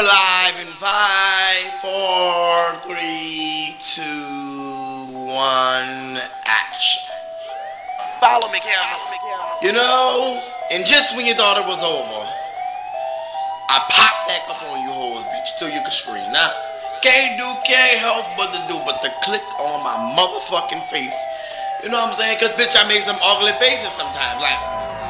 We're live in 5, 4, 3, 2, 1, action. Follow me, camera. You know, and just when you thought it was over, I popped back up on you hoes, bitch, till you could scream. Now, can't help but to click on my motherfucking face. You know what I'm saying? Cause bitch, I make some ugly faces sometimes. Like,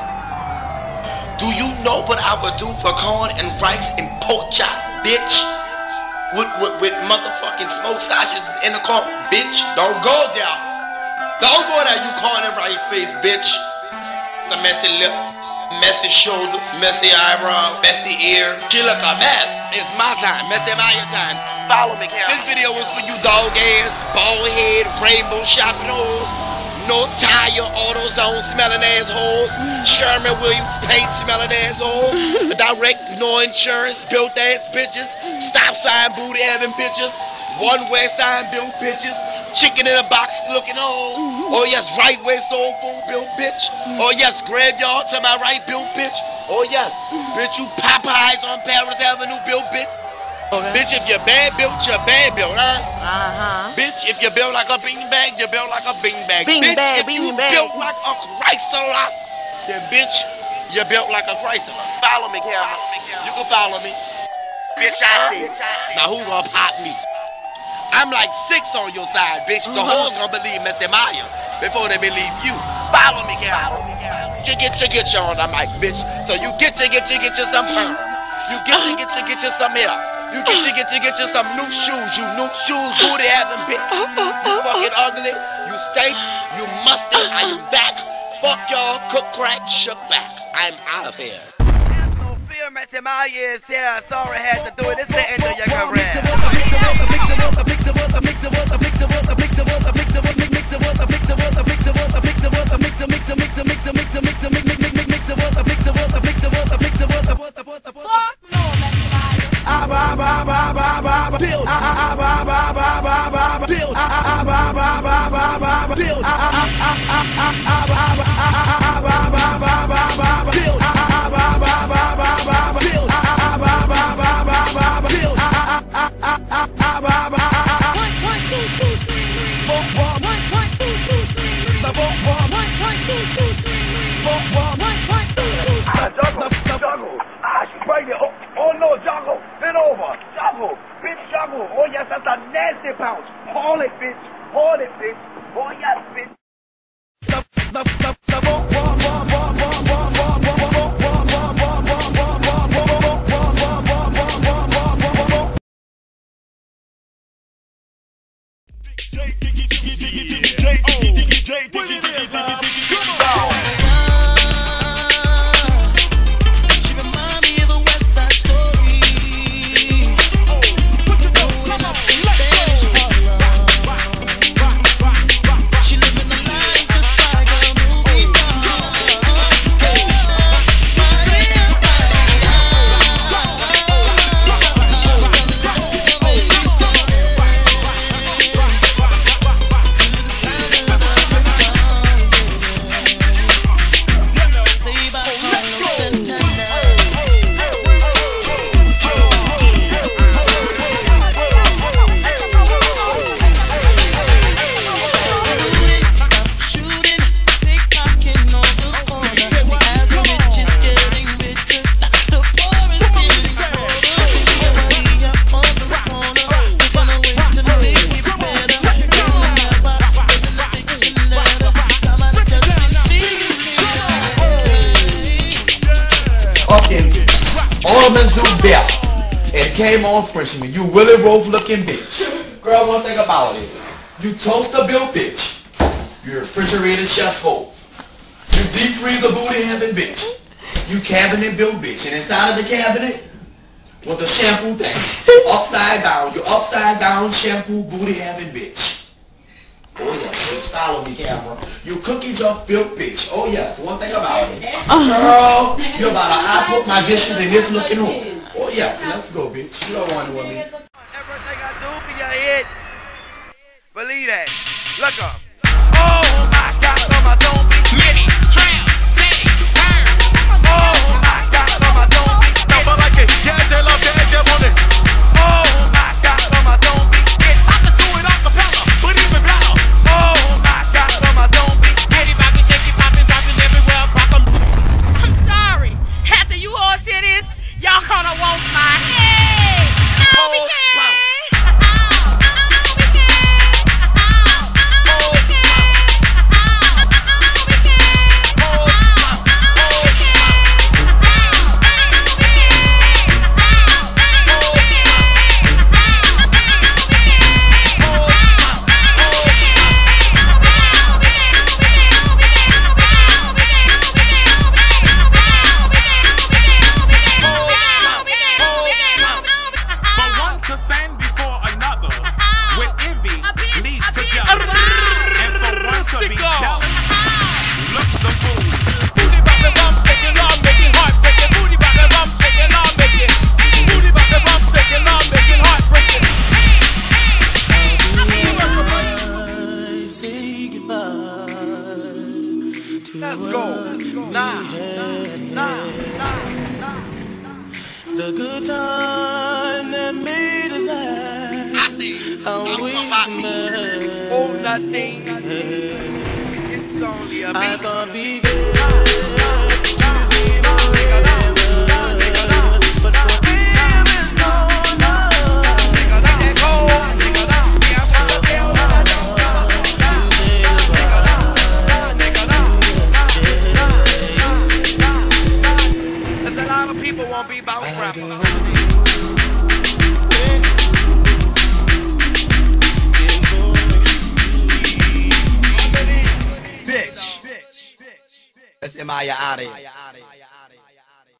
do you know what I would do for corn and rice and pork chop, bitch? With motherfucking smoke sausages in the car, bitch. Don't go there. Don't go there, you corn and rice face, bitch. The messy lip, messy shoulders, messy eyebrow, messy ears. She look a mess. It's my time, messy Maya time. Follow me, Cam. This video was for you dog ass, bald head, rainbow shopping hoes, no tire, AutoZone smelling assholes, Sherman Williams paint smelling assholes, direct no insurance built ass bitches, stop sign booty having bitches, one west side built bitches, chicken in a box looking hoes. Oh yes, right way soul food built bitch. Oh yes, graveyard to my right built bitch. Oh yes, bitch, you Popeyes on Paris Avenue built bitch. Okay. Bitch, if you're bad built, you're bad built, huh? Bitch, if you built like a beanbag, you built like a beanbag. Bitch, if you built like a Chrysler, then bitch, you built like a Chrysler. Follow me, camera. You can follow me. Bitch, I did. Now who gonna pop me? I'm like 6 on your side, bitch. The hoes gonna believe Messy Maya before they believe you. Follow me, camera. You get you on the mic, bitch. So you get you some perm. You get you some hair. You get you some new shoes. You new shoes, booty having bitch. You fucking ugly. You stink. You musty. I am back. Fuck y'all. Cook crack. Shook back. I'm out of here. No fear, Messy Maya is here. Sorry I had to do it. It's the end of your career. Juggle, bend over, juggle, bitch, juggle. Oh yes, that's a nasty bounce. Hold it, bitch. Hold it, bitch. Oh yes, bitch. It came on freshman. You Willie Roaf looking bitch. Girl, one thing about it. You toaster built bitch. You refrigerated chef's hole. You deep freezer booty having bitch. You cabinet built bitch. And inside of the cabinet was the shampoo thing. Upside down. You upside down shampoo booty having bitch. Oh yes, bitch, follow me, camera. You cookie jar built bitch. Oh yes, one thing about it. Girl, you about to I put my dishes in this looking hole. Oh yes, let's go, bitch. You don't want to me. Everything I do be a hit. Believe that. Look up. Oh my God, on my zone beat. Mini, tramp, mini, turn. Oh my God, on my zone beat. Now, but like it, yeah, they love it, they want it. The good time that made us laugh. I see. How we met. Oh, nothing. It's only a I beat. thought we could see forever, but for him it's no love. Let that go. There's a lot of people won't be about rapper. Bitch. That's M.I.A.